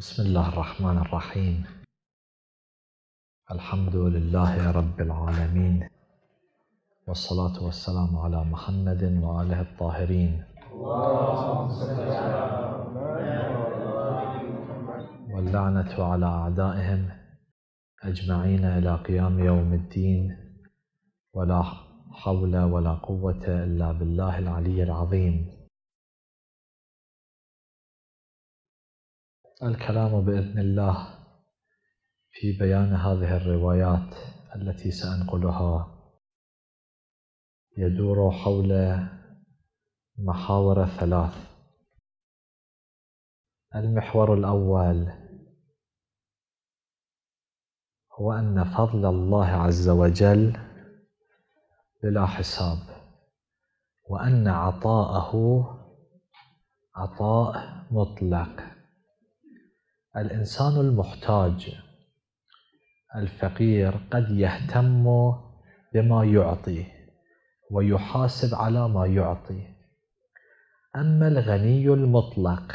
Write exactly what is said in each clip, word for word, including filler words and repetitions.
بسم الله الرحمن الرحيم. الحمد لله رب العالمين، والصلاة والسلام على محمد وآله الطاهرين، واللعنة على أعدائهم أجمعين إلى قيام يوم الدين، ولا حول ولا قوة إلا بالله العلي العظيم. الكلام بإذن الله في بيان هذه الروايات التي سأنقلها يدور حول محاور ثلاث. المحور الأول هو أن فضل الله عز وجل بلا حساب، وأن عطاءه عطاء مطلق. الإنسان المحتاج الفقير قد يهتم بما يعطي ويحاسب على ما يعطي، أما الغني المطلق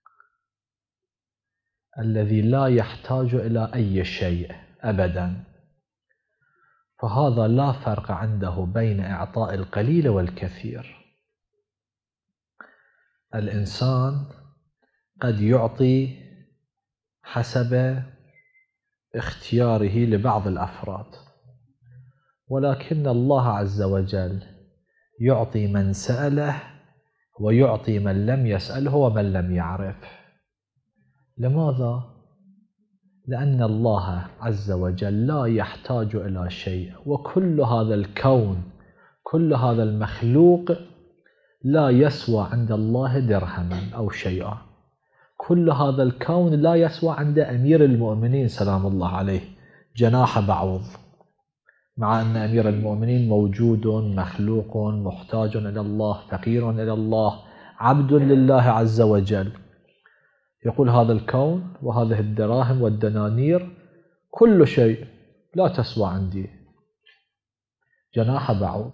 الذي لا يحتاج إلى أي شيء أبدا، فهذا لا فرق عنده بين إعطاء القليل والكثير. الإنسان قد يعطي حسب اختياره لبعض الأفراد، ولكن الله عز وجل يعطي من سأله ويعطي من لم يسأله ومن لم يعرف. لماذا؟ لأن الله عز وجل لا يحتاج إلى شيء، وكل هذا الكون كل هذا المخلوق لا يسوى عند الله درهما أو شيئا. كل هذا الكون لا يسوى عند أمير المؤمنين سلام الله عليه جناح بعوض، مع أن أمير المؤمنين موجود مخلوق محتاج إلى الله، فقير إلى الله، عبد لله عز وجل. يقول هذا الكون وهذه الدراهم والدنانير كل شيء لا تسوى عندي جناح بعوض.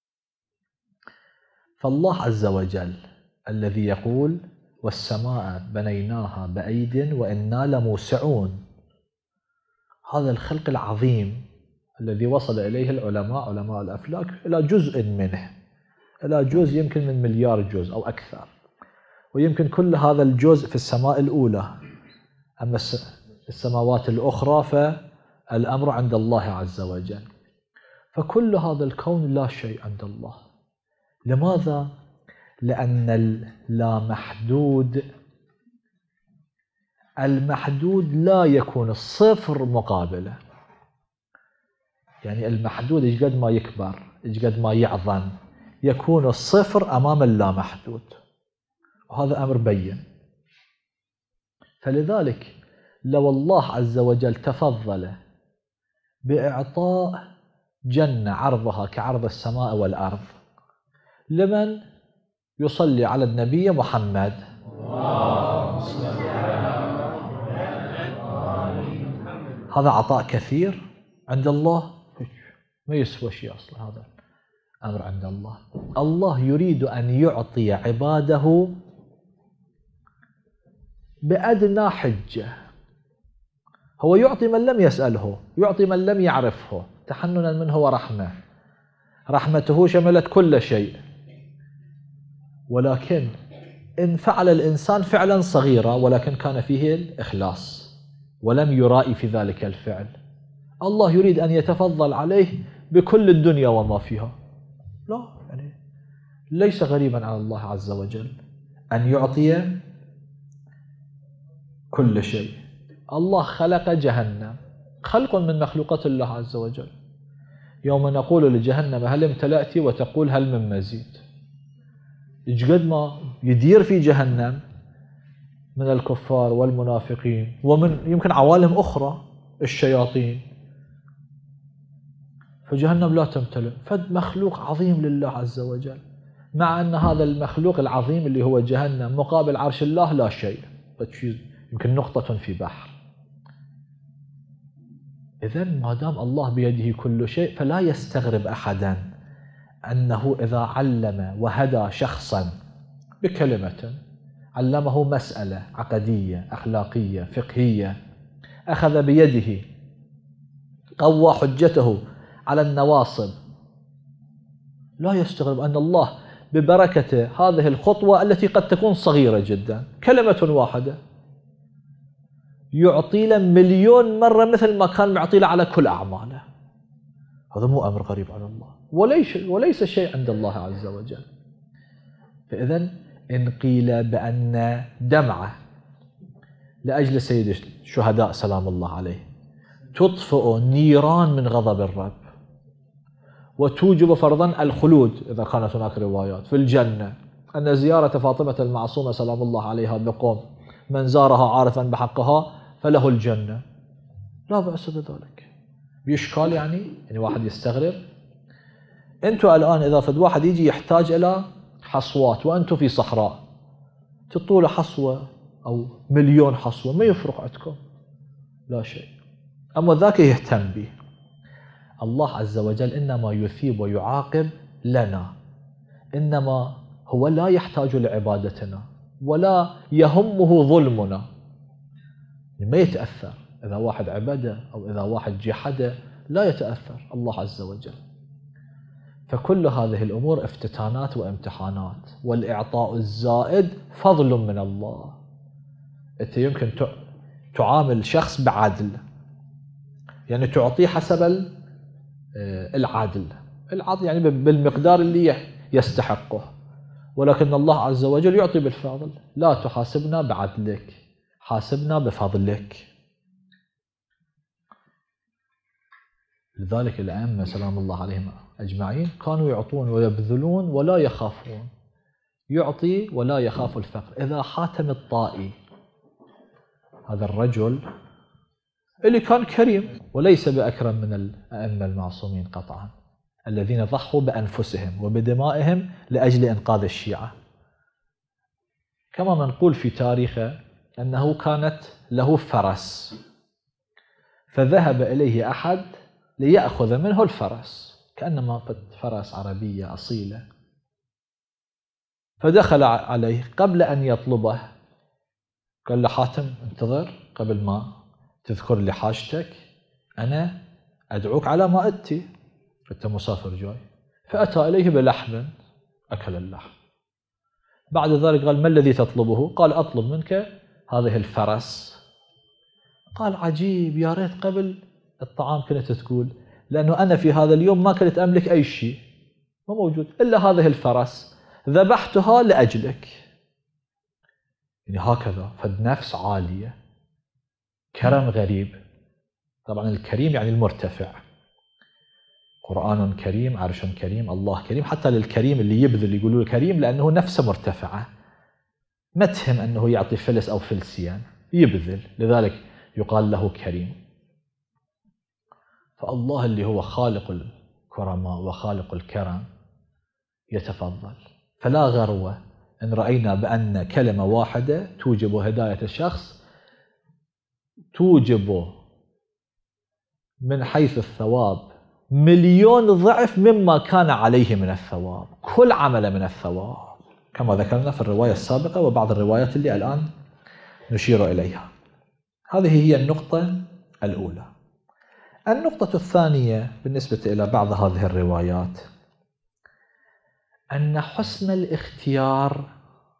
فالله عز وجل الذي يقول والسماء بنيناها بأيد وإنا لموسعون، هذا الخلق العظيم الذي وصل إليه العلماء علماء الأفلاك إلى جزء منه، إلى جزء يمكن من مليار جزء أو أكثر، ويمكن كل هذا الجزء في السماء الأولى، أما السماوات الأخرى فالأمر عند الله عز وجل. فكل هذا الكون لا شيء عند الله. لماذا؟ لأن اللا محدود المحدود لا يكون الصفر مقابله. يعني المحدود إيش قد ما يكبر إيش قد ما يعظم يكون الصفر أمام اللا محدود، وهذا أمر بين. فلذلك لو الله عز وجل تفضل بإعطاء جنة عرضها كعرض السماء والأرض لمن يصلي على النبي محمد، هذا عطاء كثير عند الله، ما يسوى شيء أصلا. هذا أمر عند الله. الله يريد أن يعطي عباده بأدنى حجة. هو يعطي من لم يسأله، يعطي من لم يعرفه، تحننا منه ورحمة. رحمته شملت كل شيء، ولكن إن فعل الإنسان فعلا صغيرا ولكن كان فيه الإخلاص ولم يرائي في ذلك الفعل، الله يريد أن يتفضل عليه بكل الدنيا وما فيها. لا، يعني ليس غريبا على الله عز وجل أن يعطي كل شيء. الله خلق جهنم، خلق من مخلوقات الله عز وجل. يوم نقول لجهنم هل امتلأت وتقول هل من مزيد. إيش قد ما يدير في جهنم من الكفار والمنافقين ومن يمكن عوالم أخرى الشياطين، فجهنم لا تمتلئ. فد مخلوق عظيم لله عز وجل، مع أن هذا المخلوق العظيم اللي هو جهنم مقابل عرش الله لا شيء، يمكن نقطة في بحر. إذن ما دام الله بيده كل شيء فلا يستغرب أحدا أنه إذا علم وهدى شخصا بكلمة علمه مسألة عقدية أخلاقية فقهية، أخذ بيده قوى حجته على النواصب، لا يستغرب أن الله ببركة هذه الخطوة التي قد تكون صغيرة جدا، كلمة واحدة، يعطي له مليون مرة مثل ما كان معطي له على كل أعماله. هذا مو أمر غريب على الله، وليس, وليس شيء عند الله عز وجل. فإذا إن قيل بأن دمعة لأجل سيد الشهداء سلام الله عليه تطفئ نيران من غضب الرب وتوجب فرضا الخلود، إذا كانت هناك روايات في الجنة أن زيارة فاطمة المعصومة سلام الله عليها بقوم من زارها عارفا بحقها فله الجنة، لا بأس بذلك. بإشكال يعني يعني واحد يستغرب، أنتوا الآن إذا فد واحد يجي يحتاج إلى حصوات وأنتوا في صحراء، تطول حصوة أو مليون حصوة ما يفرق عندكم لا شيء، أما ذاك يهتم به. الله عز وجل إنما يثيب ويعاقب لنا، إنما هو لا يحتاج لعبادتنا ولا يهمه ظلمنا، ما يتأثر إذا واحد عبده أو إذا واحد جحده، لا يتأثر الله عز وجل. فكل هذه الأمور افتتانات وامتحانات، والإعطاء الزائد فضل من الله. أنت يمكن تعامل شخص بعدل، يعني تعطيه حسب العدل، العدل يعني بالمقدار اللي يستحقه، ولكن الله عز وجل يعطي بالفضل. لا تحاسبنا بعدلك، حاسبنا بفضلك. لذلك الأئمة سلام الله عليهم أجمعين كانوا يعطون ويبذلون ولا يخافون، يعطي ولا يخاف الفقر. إذا حاتم الطائي هذا الرجل اللي كان كريم وليس بأكرم من الأئمة المعصومين قطعا، الذين ضحوا بأنفسهم وبدمائهم لأجل إنقاذ الشيعة، كما منقول في تاريخه أنه كانت له فرس فذهب إليه أحد ليأخذ منه الفرس، كأنما فرس عربية أصيلة، فدخل عليه قبل أن يطلبه قال له حاتم انتظر قبل ما تذكر لي حاجتك، أنا أدعوك على مائدتي، أنت مسافر جاي. فأتى إليه بلحم، أكل اللحم. بعد ذلك قال ما الذي تطلبه؟ قال أطلب منك هذه الفرس. قال عجيب، يا ريت قبل الطعام كنت تقول، لأنه أنا في هذا اليوم ما كنت أملك أي شيء، ما موجود إلا هذه الفرس، ذبحتها لأجلك. يعني هكذا فد نفس عالية، كرم غريب. طبعا الكريم يعني المرتفع، قرآن كريم، عرش كريم، الله كريم. حتى للكريم اللي يبذل يقولوا كريم لأنه نفسه مرتفعة، ما تهم أنه يعطي فلس أو فلسيان، يبذل، لذلك يقال له كريم. فالله اللي هو خالق الكرماء وخالق الكرم يتفضل. فلا غروة إن رأينا بأن كلمة واحدة توجب هداية الشخص، توجب من حيث الثواب مليون ضعف مما كان عليه من الثواب، كل عمل من الثواب، كما ذكرنا في الرواية السابقة وبعض الروايات اللي الآن نشير إليها. هذه هي النقطة الأولى. النقطة الثانية بالنسبة إلى بعض هذه الروايات أن حسن الاختيار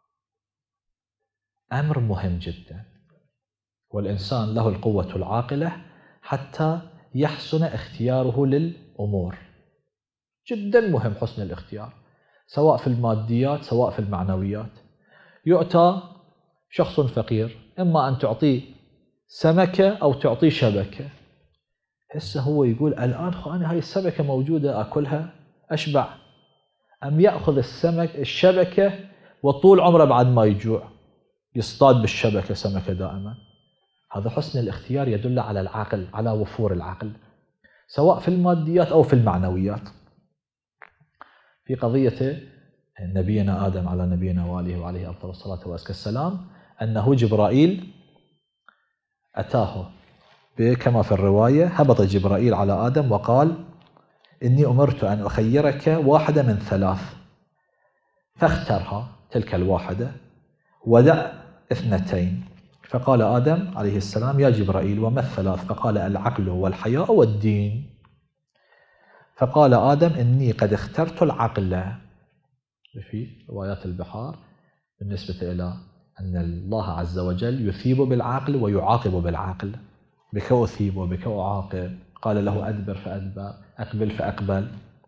أمر مهم جدا، والإنسان له القوة العاقلة حتى يحسن اختياره للأمور. جدا مهم حسن الاختيار، سواء في الماديات سواء في المعنويات. يؤتى شخص فقير، إما أن تعطيه سمكة أو تعطيه شبكة. هسه هو يقول الآن أنا هاي السمكة موجودة أكلها أشبع، أم يأخذ السمك الشبكة وطول عمره بعد ما يجوع يصطاد بالشبكة سمكة دائما. هذا حسن الاختيار يدل على العقل، على وفور العقل، سواء في الماديات أو في المعنويات. في قضية نبينا آدم على نبينا وآله وعليه أفضل الصلاة والسلام، أنه جبرائيل أتاه كما في الرواية، هبط جبرائيل على آدم وقال إني أمرت أن أخيرك واحدة من ثلاث، فاخترها تلك الواحدة ودع اثنتين. فقال آدم عليه السلام: يا جبرائيل، وما الثلاث؟ فقال: العقل والحياء والدين. فقال آدم: إني قد اخترت العقل. في روايات البحار بالنسبة إلى أن الله عز وجل يثيب بالعقل ويعاقب بالعقل، بك أثيب وبك أعاقب. قال له: أدبر فأدبر، أقبل فأقبل.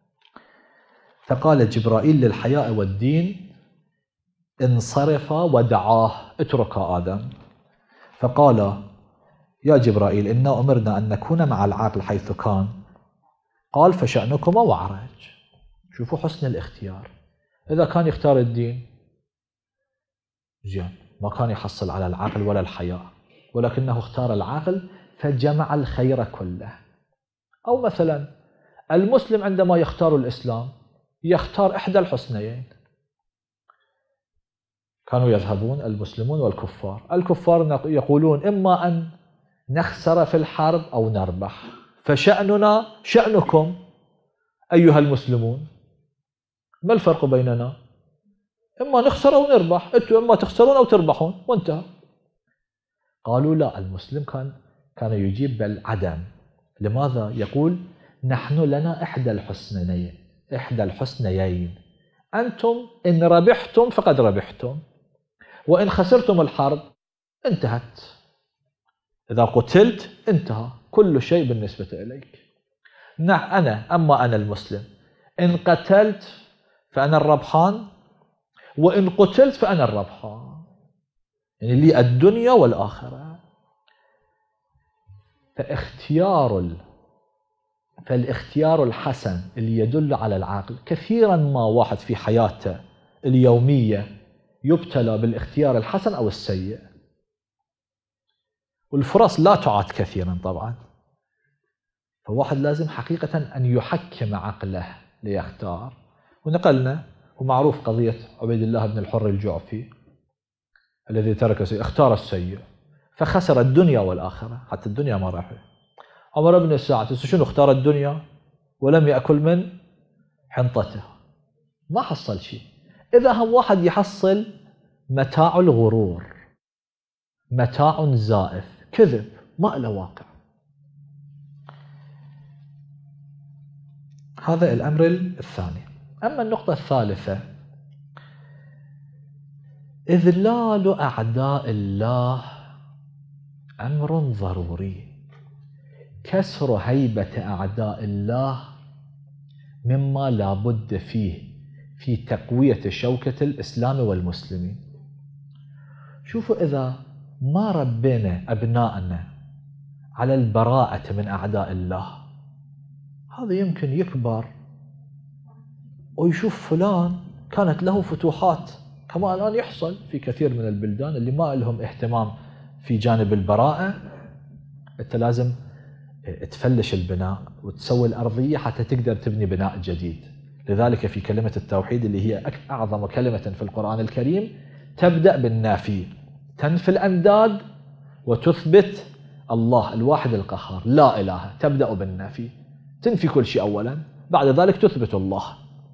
فقال جبرائيل للحياء والدين: انصرف ودعاه، اترك آدم. فقال: يا جبرائيل، إنا أمرنا أن نكون مع العقل حيث كان. قال: فشأنكما وعرج. شوفوا حسن الاختيار. إذا كان يختار الدين زين، ما كان يحصل على العقل ولا الحياء، ولكنه اختار العقل فجمع الخير كله. أو مثلا المسلم عندما يختار الإسلام يختار إحدى الحسنيين. كانوا يذهبون المسلمون والكفار، الكفار يقولون: إما أن نخسر في الحرب أو نربح، فشأننا شأنكم أيها المسلمون، ما الفرق بيننا؟ إما نخسر أو نربح، أنتم إما تخسرون أو تربحون، وانتهى. قالوا لا، المسلم كان كان يجيب بالعدم. لماذا؟ يقول: نحن لنا إحدى الحسنيين، إحدى الحسنيين، أنتم إن ربحتم فقد ربحتم، وإن خسرتم الحرب انتهت. إذا قتلت انتهى كل شيء بالنسبة إليك. نعم، أنا أما أنا المسلم إن قتلت فأنا الربحان، وإن قتلت فأنا الربحان، يعني لي الدنيا والآخرة. فاختيار ال... فالاختيار الحسن اللي يدل على العقل، كثيرا ما واحد في حياته اليومية يبتلى بالاختيار الحسن أو السيء، والفرص لا تعاد كثيرا طبعا. فواحد لازم حقيقة أن يحكم عقله ليختار. ونقلنا، ومعروف قضية عبيد الله بن الحر الجعفي الذي ترك السيء، اختار السيء فخسر الدنيا والآخرة، حتى الدنيا ما ربحه. عمر بن الساعة شنو؟ اختار الدنيا ولم يأكل من حنطته، ما حصل شيء. إذا هم واحد يحصل متاع الغرور، متاع زائف، كذب، ما له واقع. هذا الأمر الثاني. أما النقطة الثالثة: إذلال أعداء الله أمر ضروري. كسر هيبة أعداء الله مما لا بد فيه في تقوية شوكة الإسلام والمسلمين. شوفوا، إذا ما ربينا أبنائنا على البراءة من أعداء الله، هذا يمكن يكبر ويشوف فلان كانت له فتوحات، كما الآن يحصل في كثير من البلدان اللي ما لهم اهتمام في جانب البراءة. أنت لازم تفلش البناء وتسوي الأرضية حتى تقدر تبني بناء جديد. لذلك في كلمة التوحيد اللي هي أعظم كلمة في القرآن الكريم تبدأ بالنافي، تنفي الأنداد وتثبت الله الواحد القهار، لا إله. تبدأ بالنافي، تنفي كل شيء أولا، بعد ذلك تثبت الله.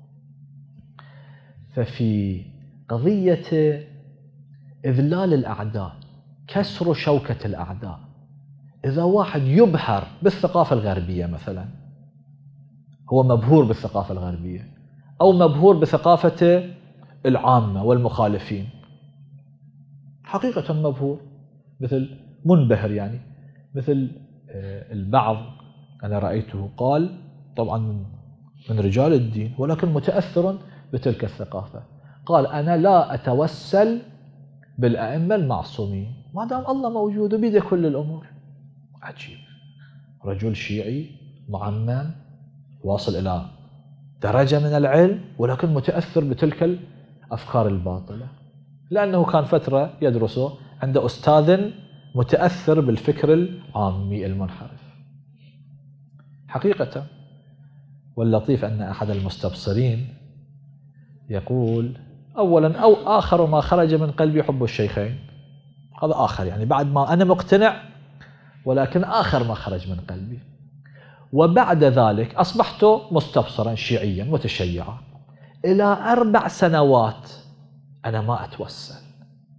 ففي قضية إذلال الأعداء، كسر شوكة الأعداء، إذا واحد يبهر بالثقافة الغربية مثلا، هو مبهور بالثقافة الغربية أو مبهور بثقافة العامة والمخالفين، حقيقة مبهور، مثل منبهر يعني، مثل البعض أنا رأيته قال، طبعا من من رجال الدين ولكن متأثر بتلك الثقافة، قال: أنا لا أتوسل بالأئمة المعصومين ما دام الله موجود وبيده كل الأمور. عجيب، رجل شيعي معمم واصل إلى درجة من العلم ولكن متأثر بتلك الأفكار الباطلة، لأنه كان فترة يدرسه عند أستاذ متأثر بالفكر العامي المنحرف حقيقة. واللطيف أن أحد المستبصرين يقول: أولا أو آخر ما خرج من قلبي حب الشيخين. هذا آخر، يعني بعد ما أنا مقتنع ولكن آخر ما خرج من قلبي. وبعد ذلك أصبحت مستبصرا شيعيا متشيعا، إلى أربع سنوات أنا ما أتوسل،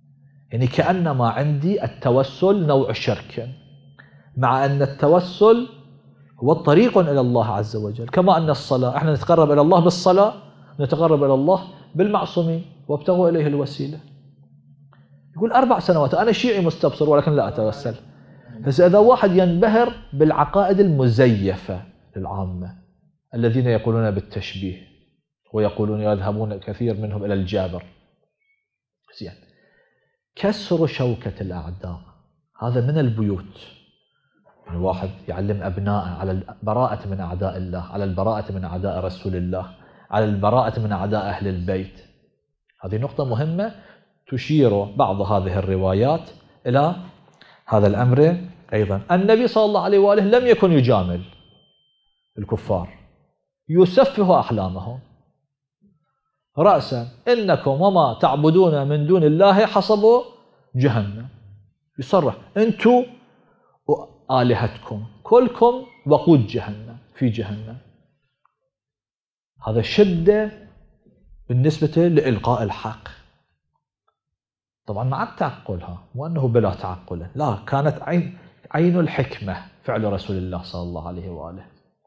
يعني كأنما عندي التوسل نوع شرك، مع أن التوسل هو الطريق إلى الله عز وجل، كما أن الصلاة احنا نتقرب إلى الله بالصلاة، نتقرب إلى الله بالمعصومين وابتغوا إليه الوسيلة. يقول أربع سنوات أنا شيعي مستبصر ولكن لا أتوسل. بس إذا واحد ينبهر بالعقائد المزيفة للعامة الذين يقولون بالتشبيه ويقولون يذهبون كثير منهم إلى الجابر، زين، كسر شوكة الأعداء هذا من البيوت. يعني واحد يعلم أبنائه على البراءة من أعداء الله، على البراءة من أعداء رسول الله، على البراءة من أعداء أهل البيت. هذه نقطة مهمة تشير بعض هذه الروايات إلى هذا الأمر أيضا. النبي صلى الله عليه وآله لم يكن يجامل الكفار، يسفه أحلامهم رأسا، إنكم وما تعبدون من دون الله حصب جهنم. يصرح أنتم وآلهتكم كلكم وقود جهنم، في جهنم. هذا شدة بالنسبة لإلقاء الحق، طبعا مع التعقلها، مو أنه بلا تعقل، لا، كانت عين عين الحكمة فعل رسول الله صلى الله عليه وآله.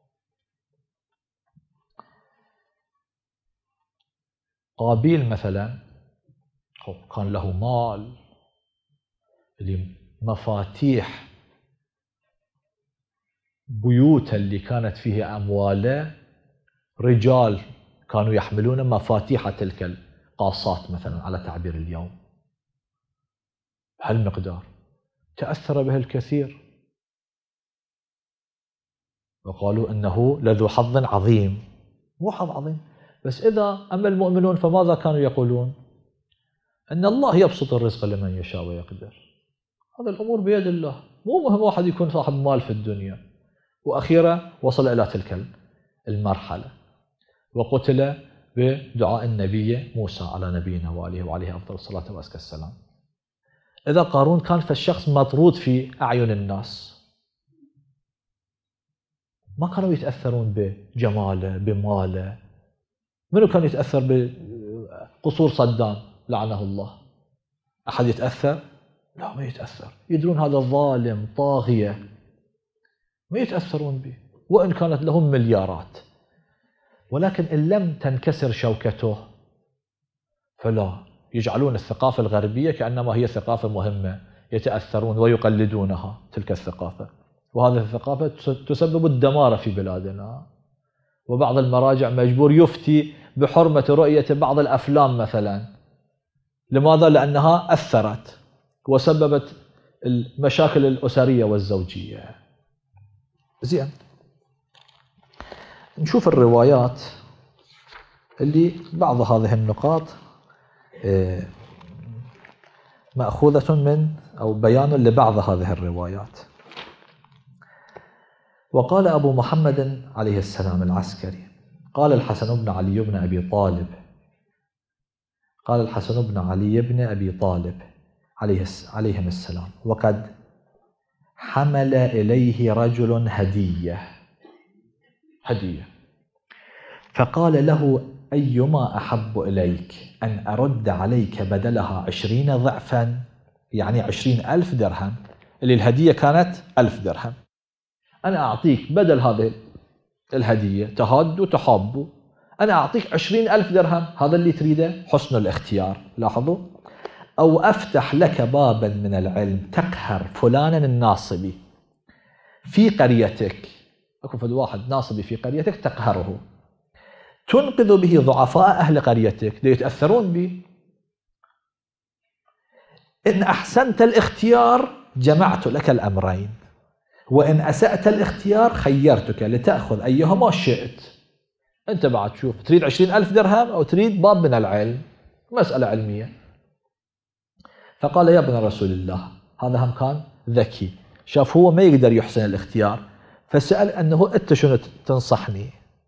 قابيل مثلا كان له مال، مفاتيح بيوت اللي كانت فيها أمواله رجال كانوا يحملون مفاتيح تلك القاصات مثلا على تعبير اليوم، هالمقدار تأثر به الكثير وقالوا إنه لذو حظ عظيم. مو حظ عظيم بس، إذا أما المؤمنون فماذا كانوا يقولون؟ أن الله يبسط الرزق لمن يشاء ويقدر. هذا الأمور بيد الله، مو مهم واحد يكون صاحب مال في الدنيا. وأخيرا وصل إلى تلك المرحلة وقتل بدعاء النبي موسى على نبينا وآله وعليه أفضل الصلاة وأزكى السلام. إذا قارون كان فالشخص مطرود في أعين الناس، ما كانوا يتأثرون بجماله بماله. منو كان يتأثر بقصور صدام لعنه الله؟ أحد يتأثر؟ لا، ما يتأثر. يدرون هذا ظالم طاغية، ما يتأثرون به وإن كانت لهم مليارات. ولكن إن لم تنكسر شوكته فلا، يجعلون الثقافة الغربية كأنما هي ثقافة مهمة، يتأثرون ويقلدونها تلك الثقافة. وهذه الثقافة تسبب الدمار في بلادنا. وبعض المراجع مجبور يفتي بحرمة رؤية بعض الأفلام مثلا. لماذا؟ لأنها أثرت وسببت المشاكل الأسرية والزوجية. زين، نشوف الروايات اللي بعض هذه النقاط مأخوذة من أو بيان لبعض هذه الروايات. وقال أبو محمد عليه السلام العسكري قال الحسن بن علي بن أبي طالب قال الحسن بن علي بن أبي طالب عليه عليهم السلام: وقد حمل إليه رجل هدية هدية فقال له: أيما أحب إليك أن أرد عليك بدلها عشرين ضعفا، يعني عشرين ألف درهم، اللي الهدية كانت ألف درهم، أنا أعطيك بدل هذه الهدية، تهاد وتحاب، أنا أعطيك عشرين ألف درهم، هذا اللي تريده، حسن الاختيار. لاحظوا: أو أفتح لك بابا من العلم تقهر فلانا الناصبي في قريتك، أكو فد واحد ناصبي في قريتك تقهره، تنقذ به ضعفاء أهل قريتك ليتأثرون به. إن أحسنت الاختيار جمعت لك الأمرين، وإن أسأت الاختيار خيرتك لتأخذ أيهما شئت. أنت بعد شوف، تريد عشرين ألف درهم أو تريد باب من العلم، مسألة علمية. فقال: يا ابن رسول الله، هذا هم كان ذكي، شاف هو ما يقدر يحسن الاختيار، فسأل أنه أنت شنو تنصحني؟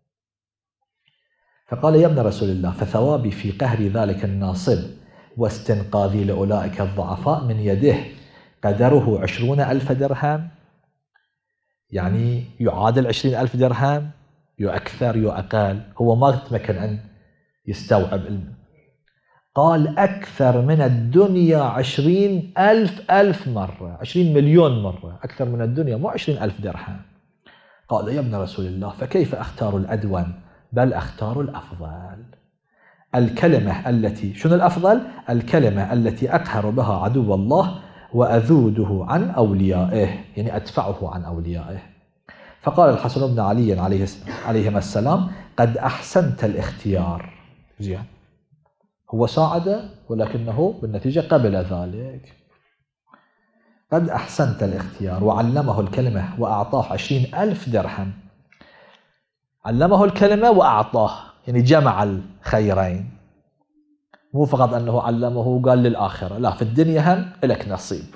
فقال: يا ابن رسول الله، فثوابي في قهر ذلك الناصب واستنقاذي لأولئك الضعفاء من يده قدره عشرون ألف درهم، يعني يعادل عشرين ألف درهم، يو أكثر يو أقل، هو ما تمكن أن يستوعب. قال أكثر من الدنيا عشرين ألف ألف مرة، عشرين مليون مرة أكثر من الدنيا، مو عشرين ألف درهم. قال يا ابن رسول الله فكيف أختار الأدون؟ بل أختار الأفضل. الكلمة التي، شنو الأفضل؟ الكلمة التي أقهر بها عدو الله وأذوده عن أوليائه، يعني أدفعه عن أوليائه. فقال الحسن بن علي عليه عليهما السلام قد أحسنت الاختيار. زين، هو ساعده ولكنه بالنتيجة قبل ذلك. قد أحسنت الاختيار، وعلمه الكلمة وأعطاه عشرين ألف درهم. علمه الكلمة وأعطاه، يعني جمع الخيرين، مو فقط أنه علمه وقال للآخرة، لا، في الدنيا هم لك نصيب.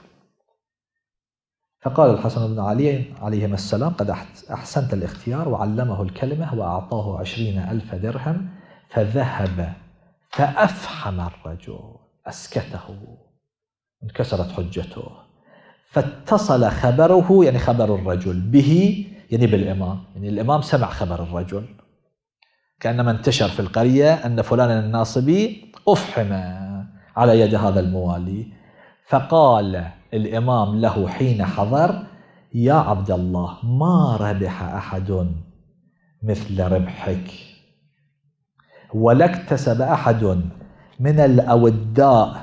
فقال الحسن بن علي عليهما السلام قد أحسنت الاختيار، وعلمه الكلمة وأعطاه عشرين ألف درهم. فذهب فأفحم الرجل، أسكته، انكسرت حجته. فاتصل خبره، يعني خبر الرجل، به، يعني بالإمام، يعني الإمام سمع خبر الرجل، كأنما انتشر في القرية أن فلانا الناصبي أفحم على يد هذا الموالي. فقال الإمام له حين حضر يا عبد الله ما ربح أحد مثل ربحك، ولا اكتسب أحد من الأوداء،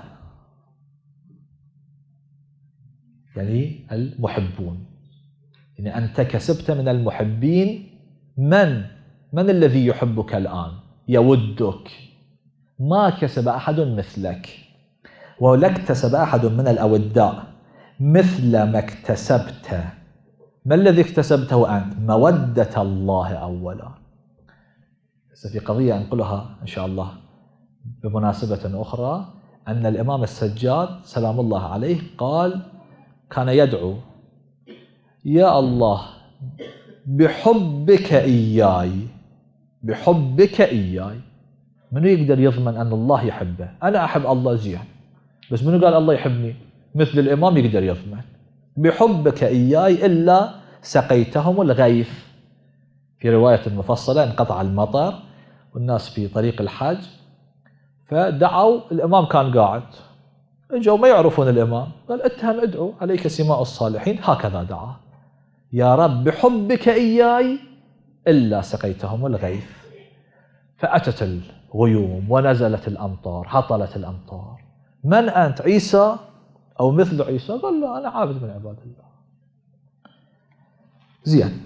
يعني المحبون، يعني أنت كسبت من المحبين. من من الذي يحبك الآن يودك؟ ما كسب أحد مثلك، ولا اكتسب أحد من الأوداء مثل ما اكتسبت. ما الذي اكتسبته أنت؟ مودة الله أولا. في قضية أنقلها إن شاء الله بمناسبة أخرى، أن الإمام السجاد سلام الله عليه قال كان يدعو يا الله بحبك إياي، بحبك إياي. منو يقدر يضمن أن الله يحبه؟ أنا أحب الله زين، بس منو قال الله يحبني؟ مثل الإمام يقدر يضمن بحبك إياي إلا سقيتهم الغيث. في رواية مفصلة انقطع المطر والناس في طريق الحج، فدعوا، الإمام كان قاعد، اجوا ما يعرفون الإمام، قال اتهم ادعو عليك سماء الصالحين، هكذا دعا يا رب بحبك إياي إلا سقيتهم الغيث. فأتت الغيوم ونزلت الأمطار، هطلت الأمطار. من أنت؟ عيسى أو مثل عيسى؟ قال لا أنا عابد من عباد الله. زين،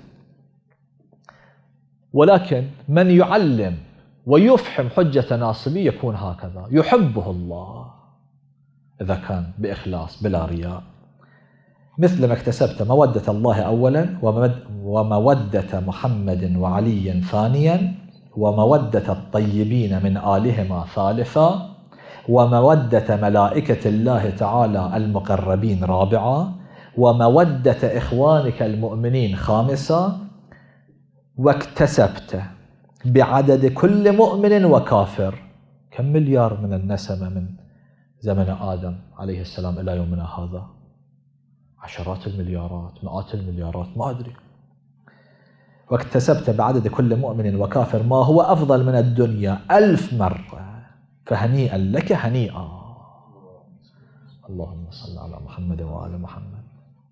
ولكن من يعلم ويفحم حجة ناصبي يكون هكذا، يحبه الله إذا كان بإخلاص بلا رياء. مثل ما اكتسبت مودة الله أولا، ومودة محمد وعلي ثانيا، ومودة الطيبين من آلهما ثالثا، ومودة ملائكة الله تعالى المقربين رابعا، ومودة إخوانك المؤمنين خامسا، واكتسبت بعدد كل مؤمن وكافر. كم مليار من النسمة من زمن آدم عليه السلام إلى يومنا هذا؟ عشرات المليارات، مئات المليارات، ما أدري. واكتسبت بعدد كل مؤمن وكافر ما هو أفضل من الدنيا ألف مرة، فهنيئا لك هنيئا. اللهم صل على محمد وآل محمد.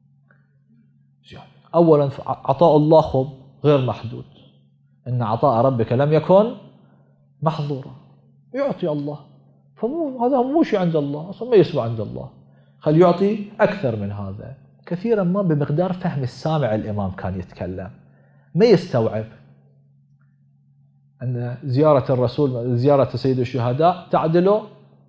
أولا عطاء الله خب غير محدود، إن عطاء ربك لم يكن محظورا. يعطي الله، فمو هذا مو شيء عند الله أصلا، ما يسوى عند الله، خل يعطي أكثر من هذا. كثيرا ما بمقدار فهم السامع الإمام كان يتكلم، ما يستوعب أن زيارة الرسول، زيارة سيد الشهداء تعدل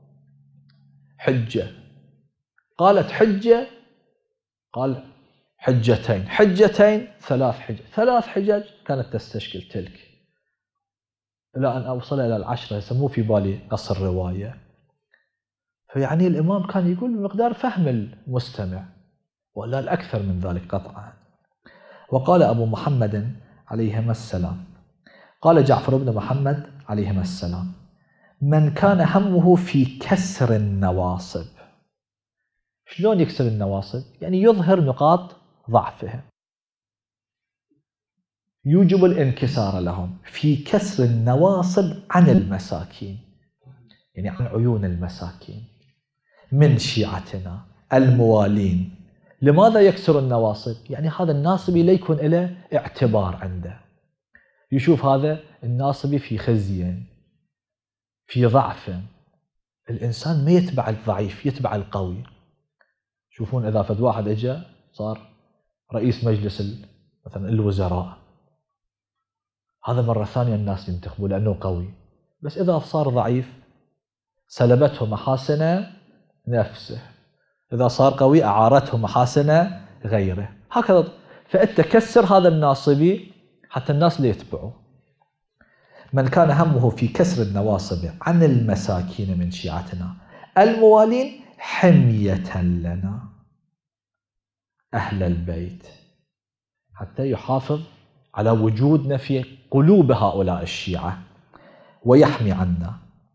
حجة. قالت حجة، قال حجتين، حجتين ثلاث حجج، ثلاث حجج كانت تستشكل تلك، إلى أن أوصل إلى العشرة، يسموه في بالي قص الرواية. فيعني الإمام كان يقول بمقدار فهم المستمع، ولا الأكثر من ذلك قطعا. وقال أبو محمد عليهما السلام، قال جعفر بن محمد عليهما السلام من كان همه في كسر النواصب. شلون يكسر النواصب؟ يعني يظهر نقاط ضعفهم، يوجب الانكسار لهم، في كسر النواصب عن المساكين، يعني عن عيون المساكين من شيعتنا الموالين. لماذا يكسر النواصب؟ يعني هذا الناصبي لا يكون له اعتبار عنده، يشوف هذا الناصبي في خزي في ضعف. الإنسان ما يتبع الضعيف، يتبع القوي. شوفون إذا فد واحد اجى صار رئيس مجلس مثلا الوزراء، هذا مرة ثانية الناس ينتخبوا لأنه قوي، بس إذا صار ضعيف سلبته محاسن نفسه، إذا صار قوي أعارته محاسن غيره، هكذا. فأنت كسر هذا الناصبي حتى الناس لا يتبعوا. من كان همه في كسر النواصب عن المساكين من شيعتنا الموالين حمية لنا أهل البيت، حتى يحافظ على وجودنا في قلوب هؤلاء الشيعة ويحمي عنا.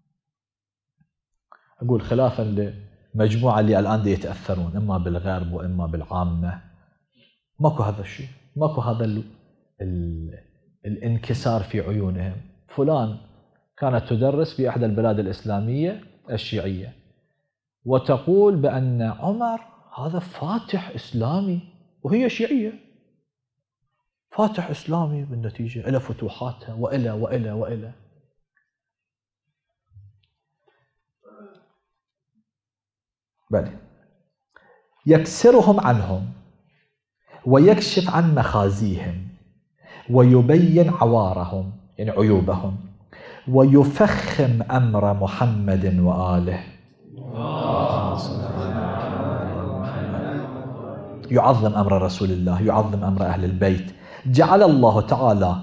أقول خلافا لمجموعة اللي الآن دي يتأثرون إما بالغرب وإما بالعامة، ماكو هذا الشيء، ماكو هذا ال ال الانكسار في عيونهم. فلان كانت تدرس في إحدى البلاد الإسلامية الشيعية وتقول بأن عمر هذا فاتح إسلامي، وهي شيعية، فاتح إسلامي بالنتيجة إلى فتوحاتها وإلى وإلى وإلى. بل يكسرهم عنهم ويكشف عن مخازيهم ويبين عوارهم يعني عيوبهم ويفخم أمر محمد وآله، يعظم أمر رسول الله، يعظم أمر أهل البيت. جعل الله تعالى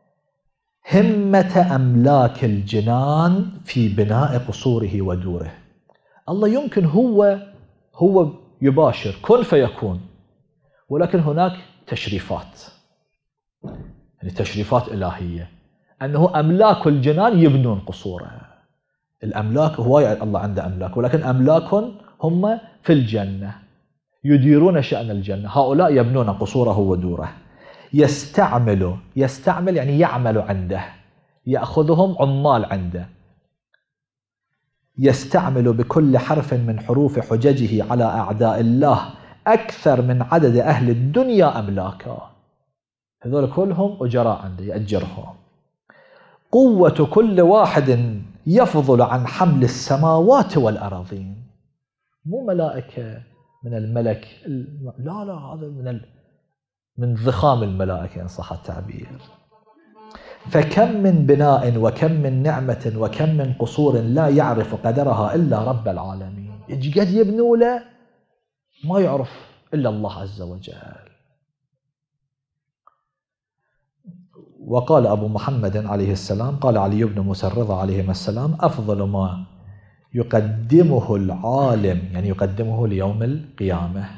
همة أملاك الجنان في بناء قصوره ودوره. الله يمكن هو هو يباشر كن فيكون، ولكن هناك تشريفات، يعني تشريفات إلهية، أنه أملاك الجنان يبنون قصوره. الأملاك هو الله عنده أملاك، ولكن أملاك هم في الجنة يديرون شأن الجنة، هؤلاء يبنون قصوره ودوره. يستعمل يستعمل يعني يعمل عنده، يأخذهم عمال عنده. يستعمل بكل حرف من حروف حججه على أعداء الله أكثر من عدد أهل الدنيا أملاكا. هذول كلهم أجراء عنده يأجرهم. قوة كل واحد يفضل عن حمل السماوات والأراضين. مو ملائكة من الملك، لا لا، هذا من ال... من ضخام الملائكة إن صح التعبير. فكم من بناء وكم من نعمة وكم من قصور لا يعرف قدرها إلا رب العالمين. يجي قد يبنوا له ما يعرف إلا الله عز وجل. وقال أبو محمد عليه السلام، قال علي بن موسى الرضا عليهما السلام: أفضل ما يقدمه العالم، يعني يقدمه ليوم القيامة،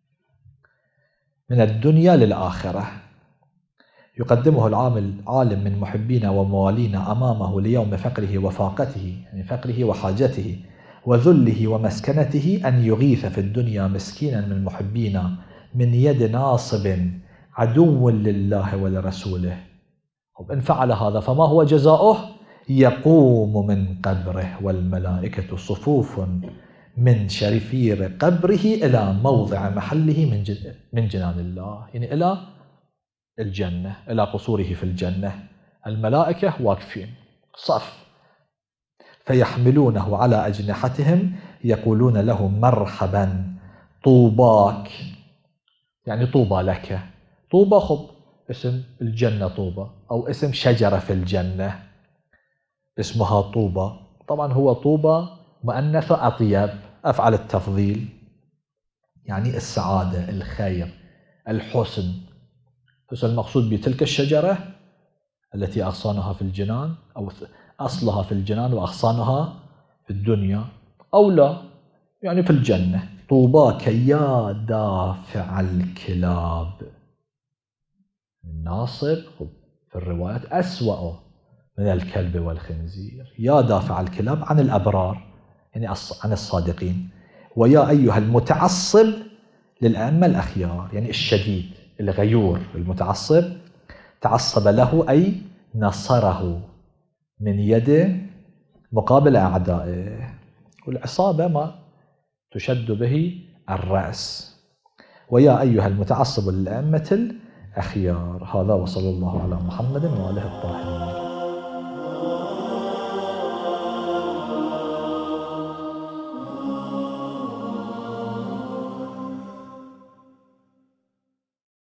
من الدنيا للآخرة، يقدمه العالم من محبين وموالين أمامه ليوم فقره وفاقته، يعني فقره وحاجته وذله ومسكنته، أن يغيث في الدنيا مسكينا من محبين من يد ناصب عدو لله ولرسوله. إن فعل هذا فما هو جزاؤه؟ يقوم من قبره والملائكة صفوف من شرفير قبره إلى موضع محله من جنان الله، يعني إلى الجنة، إلى قصوره في الجنة. الملائكة واقفين صف، فيحملونه على أجنحتهم يقولون له: مرحبا طوباك، يعني طوبى لك. طوبى خب اسم الجنة طوبى، أو اسم شجرة في الجنة اسمها طوبى. طبعا هو طوبى مؤنثة أطيب، أفعل التفضيل، يعني السعادة، الخير، الحسن. بس المقصود بتلك الشجرة التي أغصانها في الجنان، أو أصلها في الجنان وأغصانها في الدنيا، أو لا يعني في الجنة. طوباك يا دافع الكلاب. الناصب في الروايات أسوأ من الكلب والخنزير. يا دافع الكلاب عن الأبرار، يعني عن الصادقين. ويا أيها المتعصب للأئمة الأخيار، يعني الشديد الغيور المتعصب، تعصب له أي نصره من يد مقابل أعدائه، والعصابة ما تشد به الرأس. ويا أيها المتعصب للأئمة الأخيار. هذا وصلى الله على محمد وآله الطاهرين.